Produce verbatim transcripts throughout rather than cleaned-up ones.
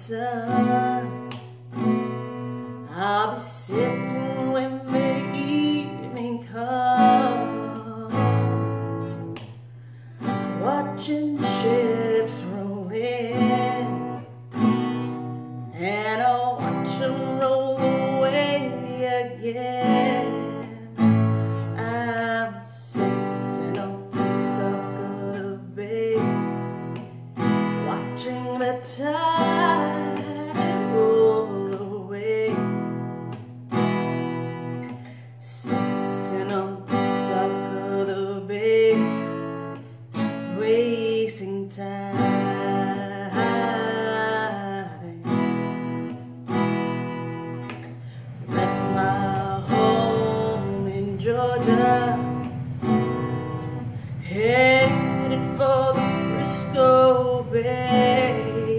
sun. I'll be sitting when the evening comes, watching ships roll in, and I'll watch them roll away again. I'm sitting on the dock of the bay, watching the tide roll away. Sitting on the dock of the bay, wasting time. Left my home in Georgia, headed for the Frisco Bay,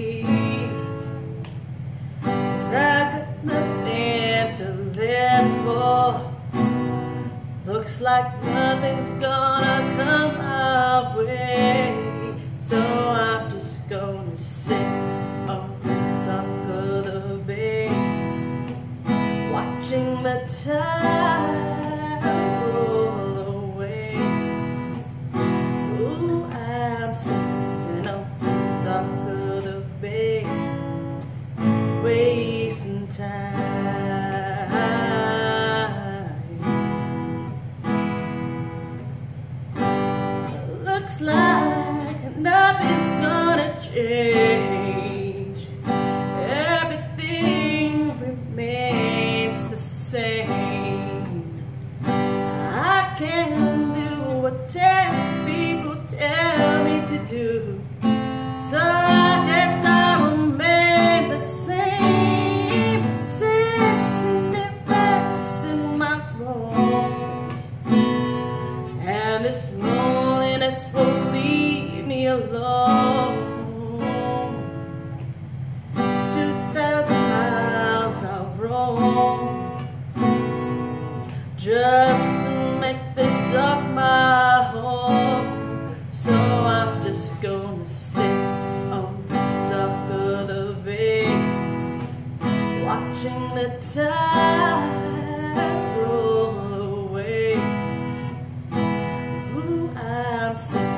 'cause I got nothing to live for. Looks like nothing's gonna come my way, so I'm just gonna sit on the dock of the bay, watching the tide roll away. Ooh, I'm sitting on the dock of the bay, wasting time. Looks like nothing's gonna change. Everything remains the same. I can't do what ten people tell me to do, so I guess I'll remain the same, sitting there fast in my bones. And this loneliness will leave me alone. Two thousand miles I've roamed just to make this dock my home. So I'm just gonna sit on the dock of the bay, watching the tide roll away. Ooh, I'm sitting